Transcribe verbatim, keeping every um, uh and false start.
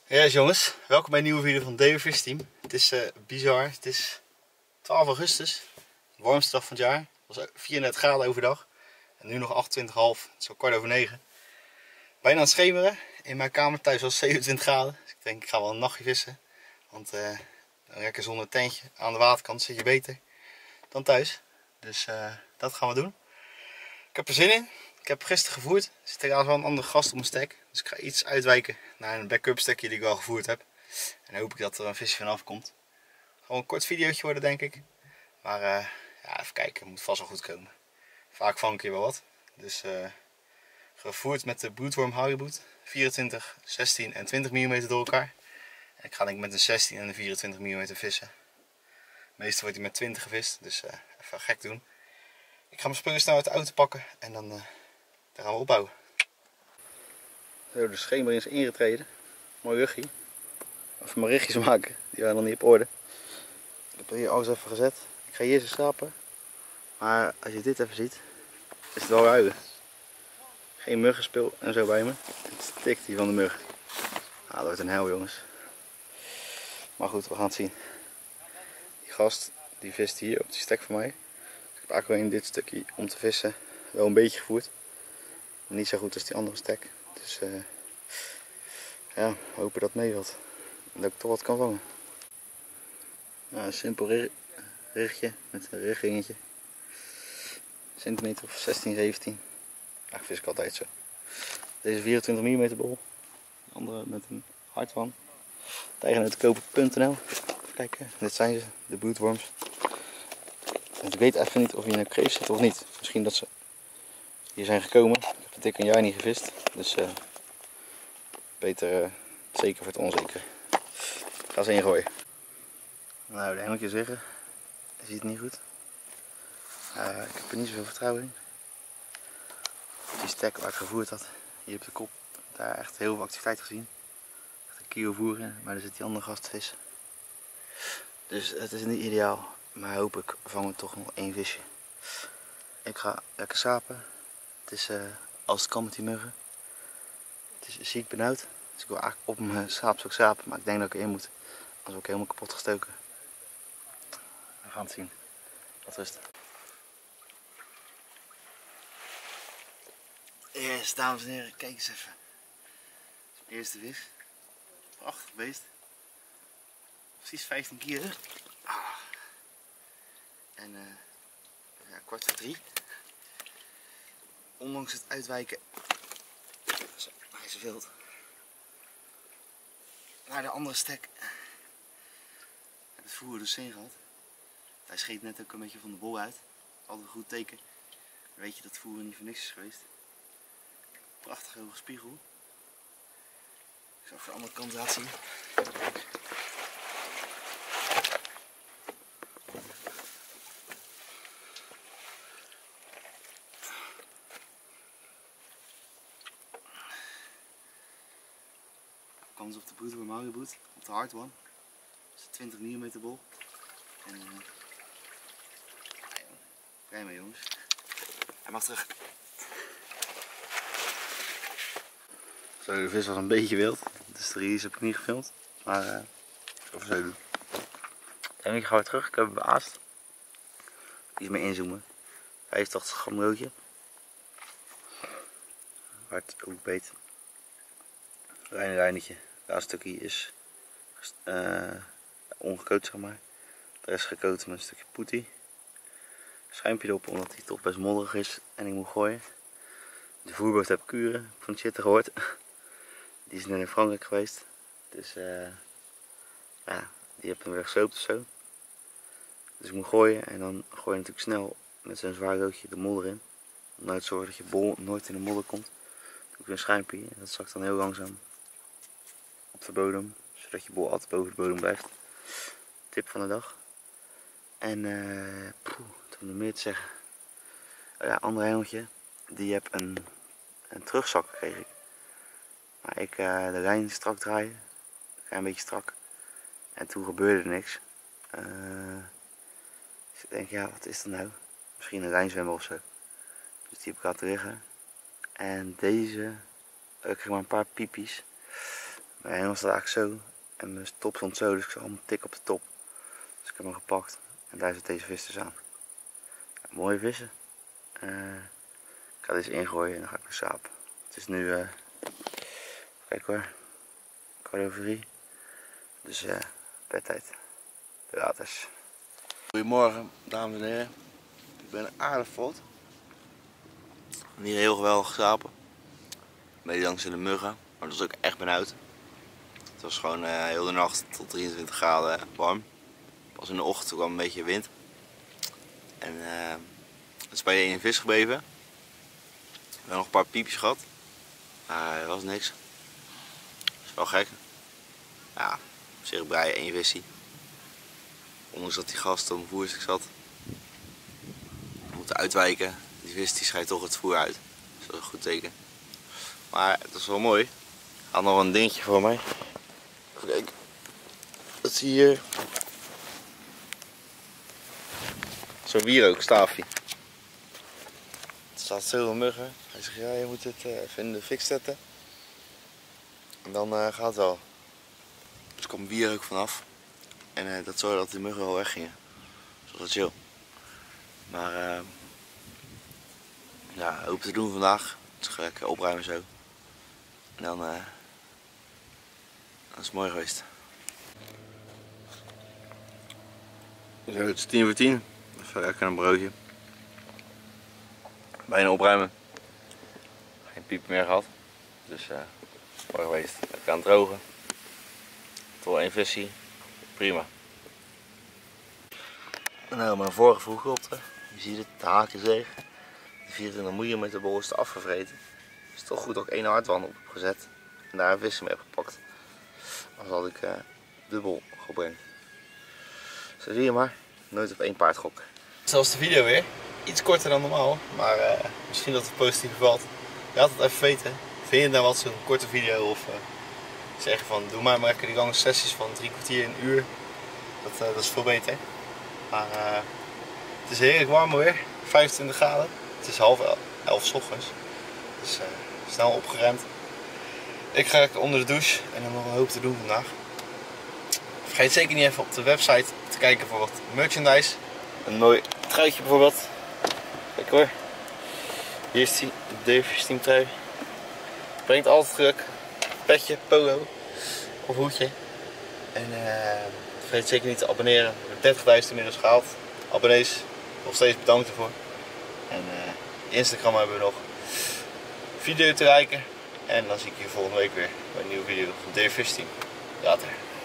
Ja jongens, welkom bij een nieuwe video van David Fish Team. Het is uh, bizar, het is twaalf augustus, de warmste dag van het jaar. Het was vierendertig graden overdag en nu nog achtentwintig komma vijf, het is al kwart over negen. Bijna aan het schemeren, in mijn kamer thuis was zevenentwintig graden, dus ik denk ik ga wel een nachtje vissen. Want uh, lekker zonder tentje aan de waterkant zit je beter dan thuis. Dus uh, dat gaan we doen. Ik heb er zin in. Ik heb gisteren gevoerd. Er zit helaas wel een andere gast op mijn stek. Dus ik ga iets uitwijken naar een backup stekje die ik wel gevoerd heb. En dan hoop ik dat er een visje vanaf komt. Gewoon een kort videootje worden denk ik. Maar uh, ja, even kijken. Het moet vast wel goed komen. Vaak vang ik hier wel wat. Dus uh, gevoerd met de broedworm Hariboet. vierentwintig, zestien en twintig millimeter door elkaar. En ik ga denk ik met een zestien en een vierentwintig millimeter vissen. Meestal wordt hij met twintig gevist. Dus uh, even gek doen. Ik ga mijn spullen snel uit de auto pakken en dan, uh, dan gaan we opbouwen. Zo, de schemering is ingetreden. Mooi ruggie. Even mijn richtjes maken, die waren nog niet op orde. Ik heb hier alles even gezet. Ik ga hier eens schrapen. Maar als je dit even ziet, is het wel ruigen. Geen muggenspil en zo bij me. Het stikt hier van de mug. Ah, dat wordt een hel jongens. Maar goed, we gaan het zien. Die gast die vist hier op die stek van mij. Ik heb eigenlijk alleen dit stukje om te vissen wel een beetje gevoerd. Niet zo goed als die andere stek. Dus uh, ja, we hopen dat het meevalt. En dat ik toch wat kan vangen. Nou, een simpel richtje met een richtringetje. Centimeter of zestien, zeventien. Ja, vis ik altijd zo. Deze vierentwintig millimeter bol. De andere met een hardwan. Tijgernotenkoper punt n l. Even kijken, dit zijn ze, de broedworms. En ik weet even niet of hier een kreeft zit of niet. Misschien dat ze hier zijn gekomen. Ik heb het dik een jaar niet gevist. Dus uh, beter uh, zeker voor het onzeker. Ik ga ze ingooien. Nou, de hengeltjes liggen. Je ziet het niet goed. Uh, ik heb er niet zoveel vertrouwen in. Die stek waar ik gevoerd had, hier op de kop, daar echt heel veel activiteit gezien. Echt een kilo voer in, maar er zit die andere gast te vissen. Dus het is niet ideaal, maar hopelijk vangen we toch nog één visje. Ik ga lekker sapen. Het is uh, als het kan met die muggen. Het is ziek benauwd. Dus ik wil eigenlijk op mijn saapstok sapen, maar ik denk dat ik erin moet. Anders word ik helemaal kapot gestoken. We gaan het zien. Wat rust. Yes, dames en heren, kijk eens even. Dat is mijn eerste vis. Prachtig beest. Precies vijftien kilo. Ah. En uh, ja, kwart voor drie. Ondanks het uitwijken. Zo, hij is wild. Naar de andere stek. Ik heb het voer dus in gehad. Hij scheet net ook een beetje van de bol uit. Altijd een goed teken. Dan weet je dat het voer niet voor niks is geweest. Prachtige hoge spiegel. Ik zal even de andere kant laten zien. Kans op de broedworm Hariboet, op de hard one. Dat is een twintig millimeter bol. En uh, ja, blij mee jongens. Hij mag terug. Zo, de vis was een beetje wild. Dus de release heb ik niet gefilmd. Maar uh, of zo doen. En ik ga weer terug. Ik heb hem beaast. Iets meer inzoomen. vijfentachtig gram roodje. Hard ook beet. Reine reinetje. Het laatste stukje is uh, ongekoot zeg maar. De rest gekoot met een stukje poetie. Schuimpje erop omdat hij toch best modderig is en ik moet gooien. De voerboot heb ik kuren. Van het shit gehoord. Die is net in Frankrijk geweest. Dus uh, ja, die heb hem weer gesoopt of zo. Dus ik moet gooien en dan gooi je natuurlijk snel met zo'n zwaar roodje de modder in. Om nou te zorgen dat je bol nooit in de modder komt. Dan doe ik weer een schuimpje en dat zakt dan heel langzaam op de bodem. Zodat je bol altijd boven de bodem blijft. Tip van de dag. En uh, poeh, wat heb ik nog meer te zeggen? Oh ja, ander hengeltje. Die heb een, een terugzak kreeg ik. Maar ik uh, de lijn strak draaien. Een beetje strak. En toen gebeurde er niks. Uh, dus ik denk, ja, wat is dat nou? Misschien een lijnzwemmer of zo. Dus die heb ik laten liggen. En deze, ik kreeg maar een paar piepies. Mijn hengel staat eigenlijk zo en mijn top stond zo, dus ik zag allemaal tik op de top. Dus ik heb hem gepakt en daar zit deze vis dus aan. Ja, mooie vissen. Uh, ik ga deze ingooien en dan ga ik weer slapen. Het is nu, uh, kijk hoor, kwart over drie. Dus uh, bedtijd. Laters. Goedemorgen dames en heren. Ik ben aardig vlot. Niet heel geweldig geslapen. Mede dankzij de muggen, maar dat was ook echt benauwd. Het was gewoon uh, heel de nacht tot drieëntwintig graden warm. Pas in de ochtend kwam een beetje wind. En uh, het is bij één vis gebleven. We hebben nog een paar piepjes gehad. Maar er was niks. Dat is wel gek. Ja, op zich bij één visie. Ondanks dat die gast op mijn voerstuk zat. We moeten uitwijken. Die vis die scheidt toch het voer uit. Dus dat is een goed teken. Maar het is wel mooi. Ik had nog een dingetje voor mij. Even kijken. Dat zie je hier. Zo'n wierookstaafje. Er staat zoveel muggen. Hij zegt ja, je moet het uh, even in de fik zetten. En dan uh, gaat het wel. Dus er kwam wierook vanaf. En uh, dat zorgde dat de muggen wel weggingen. Dus dat was chill. Maar uh, ja, hoop te doen vandaag. Dus ga ik opruimen zo. En dan, uh, dan is het mooi geweest. Zo, het is tien voor tien. Even lekker een broodje. Bijna opruimen. Geen piep meer gehad. Dus uh, mooi geweest. Lekker aan het drogen. Tot één visie. Prima. Nou, mijn vorige vroegopte. Je ziet het, de haak is leeg. De vierentwintig millimeter bol is er afgevreten. Het is toch goed dat ik één hardwan op heb gezet. En daar een vis mee heb gepakt. Anders had ik uh, dubbel gebrengt. Zo zie je maar. Nooit op één paard gokken. Zoals de video weer. Iets korter dan normaal. Maar uh, misschien dat het positief bevalt. Laat het even weten. Vind je nou wat zo'n korte video? Of uh, zeggen van doe maar maar lekker die lange sessies van drie kwartier, een uur. Dat, uh, dat is veel beter. Maar uh, het is heerlijk warm weer. vijfentwintig graden. Het is half elf 's ochtends. Dus uh, snel opgeruimd. Ik ga lekker onder de douche en dan nog een hoop te doen vandaag. Vergeet zeker niet even op de website te kijken voor wat merchandise. Een mooi truitje bijvoorbeeld. Kijk hoor. Hier is die Davis Team trui. Brengt altijd geluk. Petje, polo of hoedje. En uh, vergeet zeker niet te abonneren. We hebben dertigduizend inmiddels gehaald. Abonnees, nog steeds bedankt ervoor. En uh, Instagram hebben we nog. Video te liken. En dan zie ik je volgende week weer bij een nieuwe video van Davis Team. Later.